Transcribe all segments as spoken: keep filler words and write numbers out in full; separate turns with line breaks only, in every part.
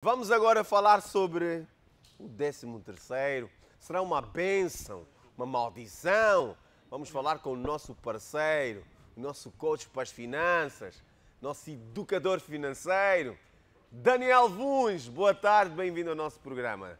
Vamos agora falar sobre o décimo terceiro. Será uma bênção, uma maldição? Vamos falar com o nosso parceiro, o nosso coach para as finanças, nosso educador financeiro, Daniel Vuns. Boa tarde, bem-vindo ao nosso programa.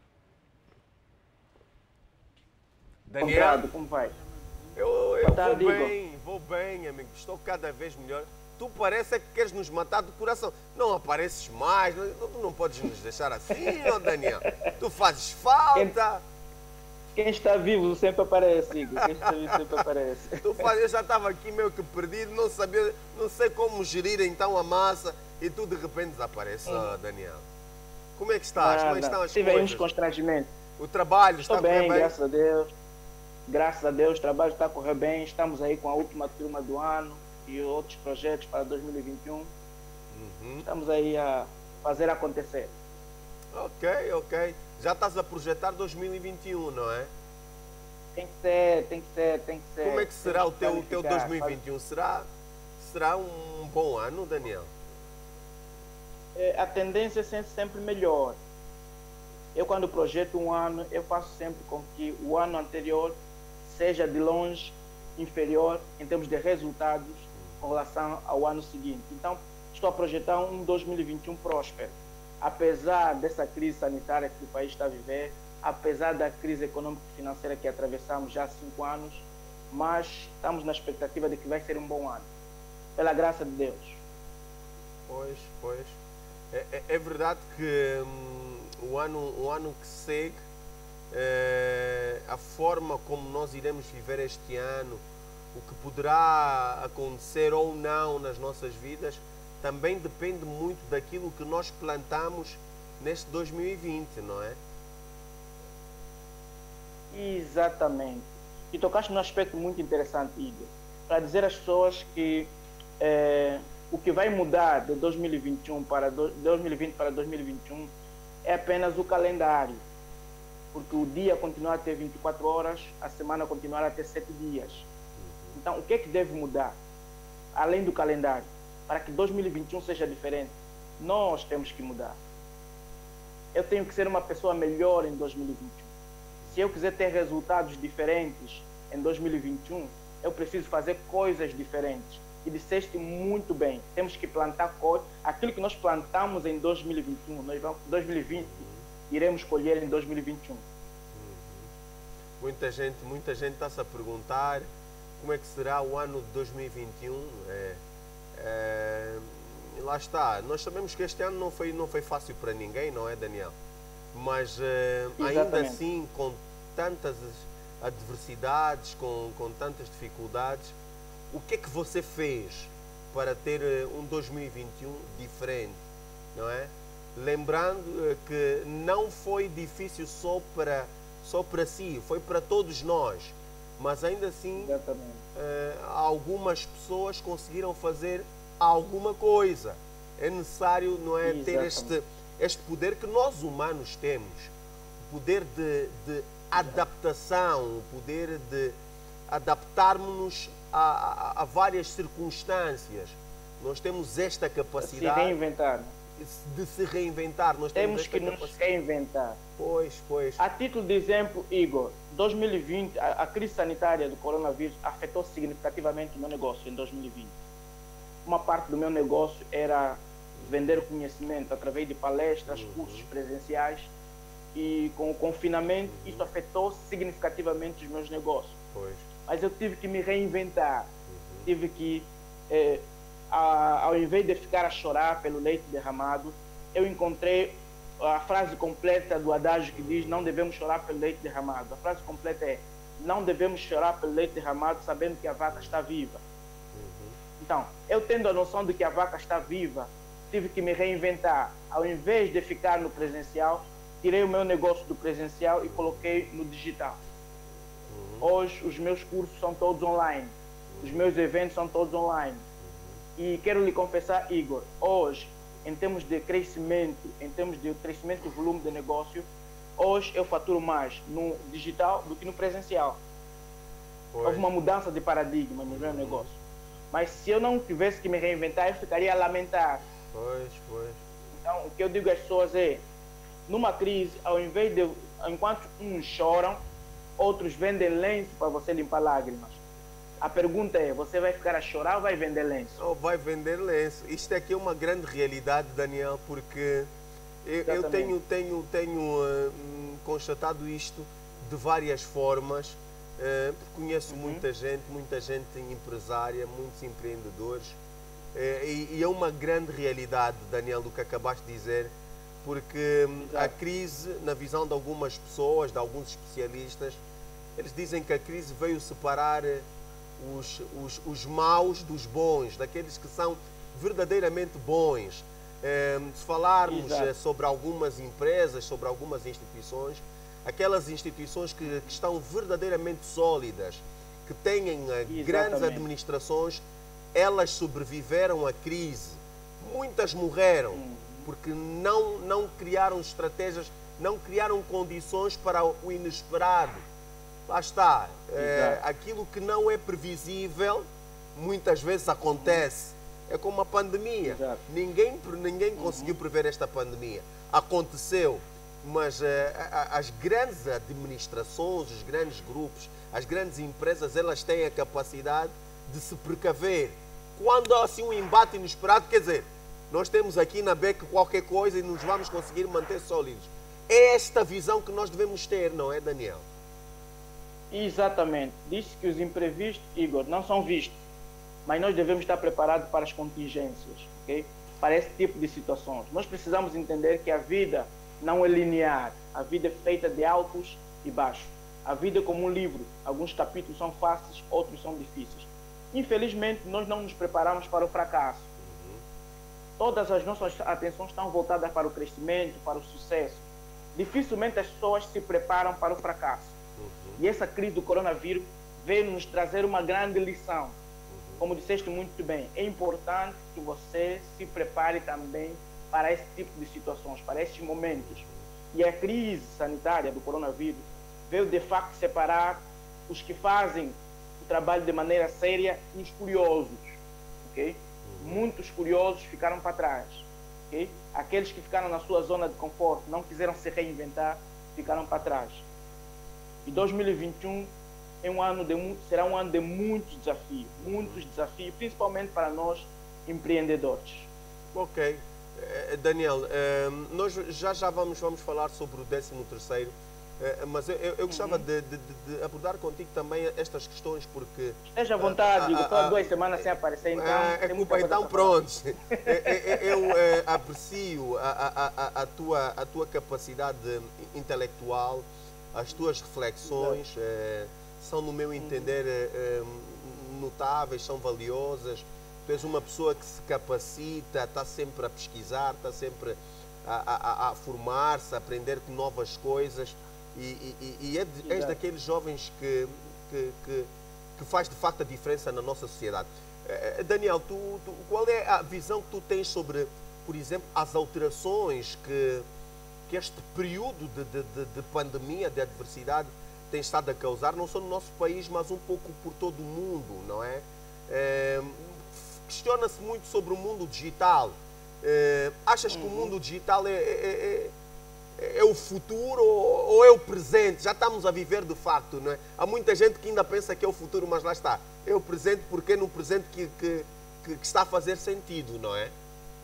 Daniel, Comprado, como vai?
Eu, eu vou bem, vou bem, amigo. Estou cada vez melhor. Tu parece que queres nos matar do coração. Não apareces mais, não, tu não podes nos deixar assim, ó Daniel. Tu fazes falta.
Quem, quem está vivo sempre aparece, Igor. Quem está vivo sempre aparece.
Tu faz, eu já estava aqui meio que perdido, não sabia, não sei como gerir então a massa e tu de repente desaparece, hum. ó Daniel. Como é que estás?
Ah,
como é que estão as
tive
coisas?
Uns constrangimentos.
O trabalho
Estou
está a
bem,
correr bem?
graças a Deus. Graças a Deus, o trabalho está a correr bem. Estamos aí com a última turma do ano e outros projetos para dois mil e vinte e um. Uhum. Estamos aí a fazer acontecer.
Ok, ok. Já estás a projetar dois mil e vinte e um, não é?
Tem que ser, tem que ser, tem que ser.
Como é que será o teu, o teu dois mil e vinte e um? Será, será um bom ano, Daniel?
É, a tendência é ser sempre melhor. Eu, quando projeto um ano, eu faço sempre com que o ano anterior seja de longe inferior em termos de resultados com relação ao ano seguinte. Então, estou a projetar um dois mil e vinte e um próspero. Apesar dessa crise sanitária que o país está a viver, apesar da crise econômica e financeira que atravessamos já há cinco anos, mas estamos na expectativa de que vai ser um bom ano, pela graça de Deus.
Pois, pois. É, é, é verdade que hum, o, ano, o ano que segue, é, a forma como nós iremos viver este ano, o que poderá acontecer ou não nas nossas vidas, também depende muito daquilo que nós plantamos neste dois mil e vinte, não é?
Exatamente. E tocaste num aspecto muito interessante, Igor, para dizer às pessoas que é, o que vai mudar de dois mil e vinte e um para dois mil e vinte para dois mil e vinte e um é apenas o calendário, porque o dia continuar a ter vinte e quatro horas, a semana continuar a ter sete dias. Então, o que é que deve mudar, além do calendário, para que dois mil e vinte e um seja diferente? Nós temos que mudar. Eu tenho que ser uma pessoa melhor em dois mil e vinte e um. Se eu quiser ter resultados diferentes em dois mil e vinte e um, eu preciso fazer coisas diferentes. E disseste muito bem, temos que plantar coisas. Aquilo que nós plantamos em dois mil e vinte e um, nós vamos, dois mil e vinte, iremos colher em dois mil e vinte e um.
Muita gente, muita gente está-se a perguntar como é que será o ano de dois mil e vinte e um. É, é, lá está, nós sabemos que este ano não foi, não foi fácil para ninguém, não é, Daniel? Mas é, ainda assim, com tantas adversidades, com, com tantas dificuldades, o que é que você fez para ter um dois mil e vinte e um diferente, não é? Lembrando que não foi difícil só para, só para si, foi para todos nós. Mas ainda assim, uh, algumas pessoas conseguiram fazer alguma coisa. É necessário, não é, ter este, este poder que nós humanos temos. O poder de, de adaptação, o poder de adaptarmos-nos a, a, a várias circunstâncias. Nós temos esta capacidade...
Se reinventar.
De se reinventar. Nós temos,
temos que nos reinventar.
Pois, pois.
A título de exemplo, Igor, dois mil e vinte, a, a crise sanitária do coronavírus afetou significativamente o meu negócio em dois mil e vinte. Uma parte do meu negócio era vender conhecimento através de palestras, uhum. cursos presenciais, e com o confinamento uhum. isso afetou significativamente os meus negócios.
Pois.
Mas eu tive que me reinventar, uhum. tive que... Eh, A, ao invés de ficar a chorar pelo leite derramado, eu encontrei a frase completa do adágio que diz: não devemos chorar pelo leite derramado. A frase completa é: não devemos chorar pelo leite derramado sabendo que a vaca está viva. Uhum. Então, eu tendo a noção de que a vaca está viva, tive que me reinventar. Ao invés de ficar no presencial, tirei o meu negócio do presencial e coloquei no digital. Uhum. Hoje, os meus cursos são todos online. Os meus eventos são todos online. E quero lhe confessar, Igor, hoje, em termos de crescimento, em termos de crescimento do volume de negócio, hoje eu faturo mais no digital do que no presencial. Pois. Houve uma mudança de paradigma no meu negócio. Mas se eu não tivesse que me reinventar, eu ficaria a lamentar.
Pois, pois.
Então, o que eu digo às pessoas é, numa crise, ao invés de, enquanto uns choram, outros vendem lenço para você limpar lágrimas. A pergunta é, você vai ficar a chorar ou vai vender lenço?
Ou vai vender lenço. Isto aqui é uma grande realidade, Daniel, porque eu, eu tenho, tenho, tenho uh, constatado isto de várias formas. Uh, conheço uhum. muita gente, muita gente empresária, muitos empreendedores. Uh, e, e é uma grande realidade, Daniel, do que acabaste de dizer, porque Exato. a crise, na visão de algumas pessoas, de alguns especialistas, eles dizem que a crise veio separar Os, os, os maus dos bons, daqueles que são verdadeiramente bons. Eh, se falarmos Exato. sobre algumas empresas, sobre algumas instituições, aquelas instituições que, que estão verdadeiramente sólidas, que têm Exatamente. grandes administrações, elas sobreviveram à crise. Muitas morreram, hum. porque não, não criaram estratégias, não criaram condições para o inesperado. Lá está, é, aquilo que não é previsível, muitas vezes acontece. É como a pandemia. Exato. Ninguém, ninguém conseguiu prever esta pandemia. Aconteceu, mas é, as grandes administrações, os grandes grupos, as grandes empresas, elas têm a capacidade de se precaver. Quando há assim um embate inesperado, quer dizer, nós temos aqui na B E C qualquer coisa e nos vamos conseguir manter sólidos. É esta visão que nós devemos ter, não é, Daniel?
Exatamente. Diz que os imprevistos, Igor, não são vistos, mas nós devemos estar preparados para as contingências, ok? Para esse tipo de situações. Nós precisamos entender que a vida não é linear. A vida é feita de altos e baixos. A vida é como um livro. Alguns capítulos são fáceis, outros são difíceis. Infelizmente, nós não nos preparamos para o fracasso. Todas as nossas atenções estão voltadas para o crescimento, para o sucesso. Dificilmente as pessoas se preparam para o fracasso. E essa crise do coronavírus veio nos trazer uma grande lição. Como disseste muito bem, é importante que você se prepare também para esse tipo de situações, para esses momentos. E a crise sanitária do coronavírus veio de facto separar os que fazem o trabalho de maneira séria e os curiosos. Okay? Muitos curiosos ficaram para trás. Okay? Aqueles que ficaram na sua zona de conforto, não quiseram se reinventar, ficaram para trás. E dois mil e vinte e um é um ano de, será um ano de muitos desafios, muitos desafios, principalmente para nós empreendedores.
Ok. Daniel, nós já já vamos, vamos falar sobre o décimo terceiro, mas eu, eu gostava uhum. de, de, de abordar contigo também estas questões, porque...
Esteja à vontade, Igor, estou há duas semanas sem aparecer, então...
É culpa, então pronto. Eu, eu é, aprecio a, a, a, a, tua, a tua capacidade intelectual, as tuas reflexões eh, são, no meu entender, eh, notáveis, são valiosas. Tu és uma pessoa que se capacita, está sempre a pesquisar, está sempre a, a, a formar-se, a aprender com novas coisas. E, e, e é de, és daqueles jovens que, que, que, que faz de facto a diferença na nossa sociedade. Eh, Daniel, tu, tu, qual é a visão que tu tens sobre, por exemplo, as alterações que... que este período de, de, de, de pandemia, de adversidade, tem estado a causar, não só no nosso país, mas um pouco por todo o mundo, não é? é Questiona-se muito sobre o mundo digital. É, achas uhum. que o mundo digital é, é, é, é o futuro ou, ou é o presente? Já estamos a viver de facto, não é? Há muita gente que ainda pensa que é o futuro, mas lá está. É o presente porque é no presente que, que, que, que está a fazer sentido, não é?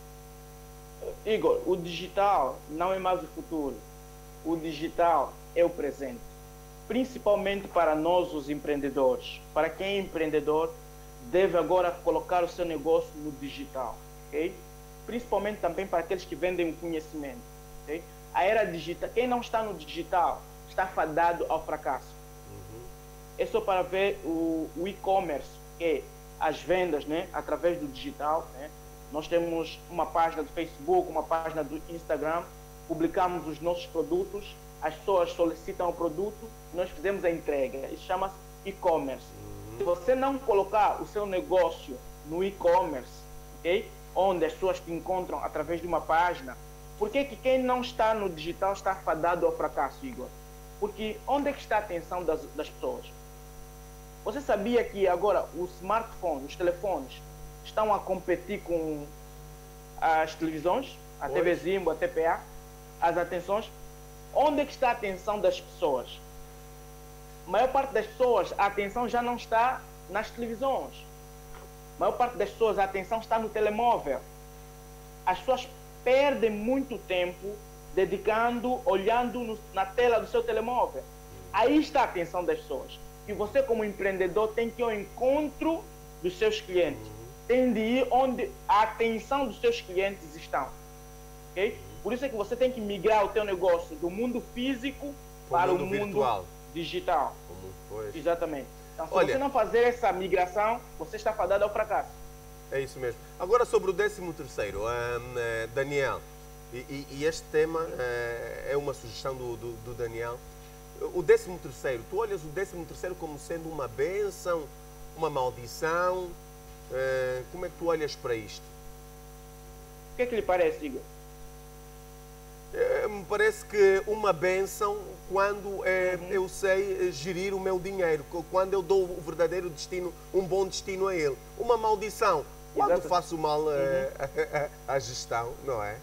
Igor, o digital não é mais o futuro. O digital é o presente. Principalmente para nós, os empreendedores. Para quem é empreendedor, deve agora colocar o seu negócio no digital. Okay? Principalmente também para aqueles que vendem o conhecimento. Okay? A era digital, quem não está no digital, está fadado ao fracasso. Uhum. É só para ver o, o e-commerce, que é as vendas, né, através do digital, né? Nós temos uma página do Facebook, uma página do Instagram, publicamos os nossos produtos, as pessoas solicitam o produto, nós fizemos a entrega. Isso chama-se e-commerce. Uhum. Se você não colocar o seu negócio no e-commerce, okay, onde as pessoas te encontram através de uma página, por que que quem não está no digital está fadado ao fracasso, Igor? Porque onde é que está a atenção das, das pessoas? Você sabia que agora os smartphones, os telefones, estão a competir com as televisões, a T V Zimbo, a T P A? as atenções. Onde é que está a atenção das pessoas? A maior parte das pessoas, a atenção já não está nas televisões. A maior parte das pessoas, a atenção está no telemóvel. As pessoas perdem muito tempo dedicando, olhando no, na tela do seu telemóvel. Aí está a atenção das pessoas. E você, como empreendedor, tem que ir ao encontro dos seus clientes. Tem de ir onde a atenção dos seus clientes estão. Okay? Por isso é que você tem que migrar o teu negócio do mundo físico para o mundo,
virtual.
Digital.
Como foi.
Exatamente. Então, se
Olha,
você não fazer essa migração, você está fadado ao fracasso.
É isso mesmo. Agora sobre o décimo terceiro, um, Daniel, e, e, e este tema uh, é uma sugestão do, do, do Daniel. O décimo terceiro, tu olhas o décimo terceiro como sendo uma bênção, uma maldição? Uh, como é que tu olhas para isto?
O que é que lhe parece, Igor?
Uh, me parece que uma bênção quando uh, uhum. eu sei gerir o meu dinheiro, quando eu dou o verdadeiro destino, um bom destino a ele. Uma maldição quando Exato. faço mal uh, uhum. à gestão, não é?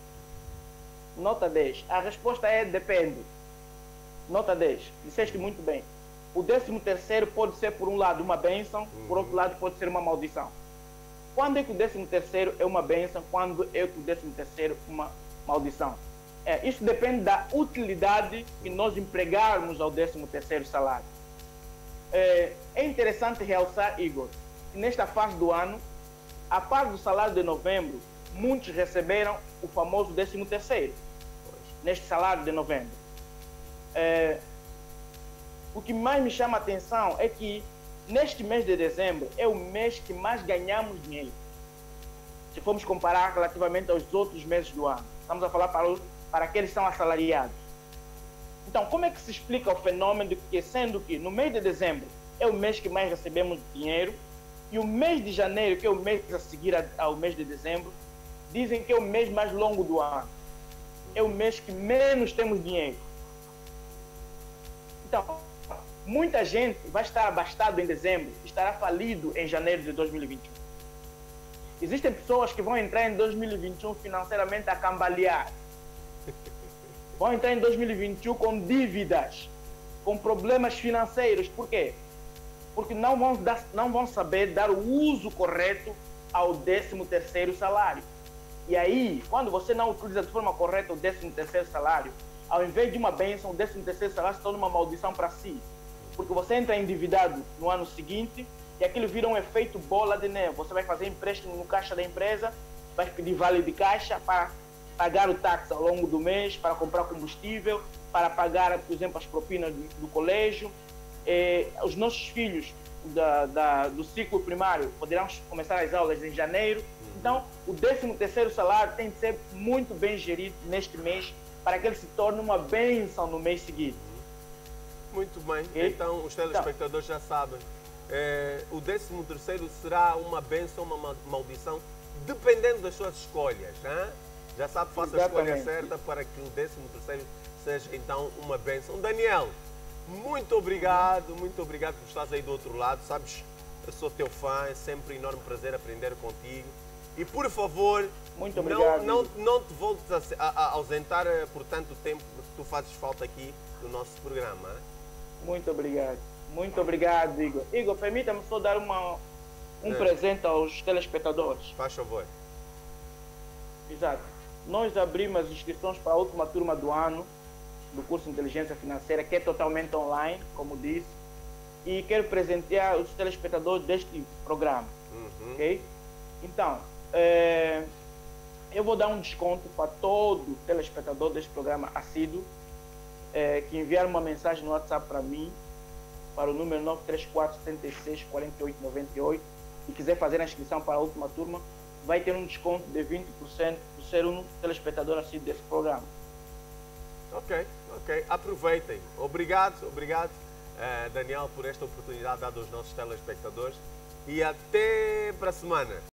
Nota dez. A resposta é depende. Nota dez. Disseste muito bem. O décimo terceiro pode ser, por um lado, uma bênção, uhum. por outro lado, pode ser uma maldição. Quando é que o décimo terceiro é uma bênção? Quando é que o décimo terceiro é uma maldição? É, isso depende da utilidade que nós empregarmos ao décimo terceiro salário. É, é interessante realçar, Igor, que nesta fase do ano, a par do salário de novembro, muitos receberam o famoso décimo terceiro, neste salário de novembro. É, o que mais me chama a atenção é que neste mês de dezembro é o mês que mais ganhamos dinheiro. Se formos comparar relativamente aos outros meses do ano. Estamos a falar para, os, para aqueles que são assalariados. Então, como é que se explica o fenômeno de que, sendo que no mês de dezembro é o mês que mais recebemos dinheiro, e o mês de janeiro, que é o mês a seguir ao mês de dezembro, dizem que é o mês mais longo do ano. É o mês que menos temos dinheiro. Então, muita gente vai estar abastado em dezembro e estará falido em janeiro de dois mil e vinte e um. Existem pessoas que vão entrar em dois mil e vinte e um financeiramente a cambalear. Vão entrar em dois mil e vinte e um com dívidas, com problemas financeiros. Por quê? Porque não vão, dar, não vão saber dar o uso correto ao décimo terceiro salário. E aí, quando você não utiliza de forma correta o décimo terceiro salário, ao invés de uma bênção, o décimo terceiro salário se torna uma maldição para si. Porque você entra endividado no ano seguinte e aquilo vira um efeito bola de neve. Você vai fazer empréstimo no caixa da empresa, vai pedir vale de caixa para pagar o táxi ao longo do mês, para comprar combustível, para pagar, por exemplo, as propinas do, do colégio. Eh, os nossos filhos da, da, do ciclo primário poderão começar as aulas em janeiro. Então, o décimo terceiro salário tem de ser muito bem gerido neste mês para que ele se torne uma bênção no mês seguinte.
Muito bem. E? Então, os telespectadores então, já sabem. É, o décimo terceiro será uma bênção ou uma maldição, dependendo das suas escolhas. Hein? Já sabe, faça Exatamente. a escolha certa para que o décimo terceiro seja, então, uma bênção. Daniel, muito obrigado, muito obrigado por estares aí do outro lado. Sabes, eu sou teu fã, é sempre um enorme prazer aprender contigo. E, por favor,
muito obrigado,
não, não, não te voltes a, a, a ausentar por tanto tempo, porque tu fazes falta aqui no nosso programa. Hein?
Muito obrigado. Muito obrigado, Igor. Igor, permita-me só dar uma, um é. presente aos telespectadores.
Faz favor.
Exato. Nós abrimos as inscrições para a última turma do ano do curso de Inteligência Financeira, que é totalmente online, como disse, e quero presentear os telespectadores deste programa. Uhum. Ok? Então, é, eu vou dar um desconto para todo telespectador deste programa assíduo é, que enviar uma mensagem no WhatsApp para mim, para o número nove três quatro, sete seis, quatro oito nove oito, e quiser fazer a inscrição para a última turma, vai ter um desconto de vinte por cento por ser um telespectador assíduo desse programa.
Ok, ok. Aproveitem. Obrigado, obrigado, uh, Daniel, por esta oportunidade dada aos nossos telespectadores. E até para a semana.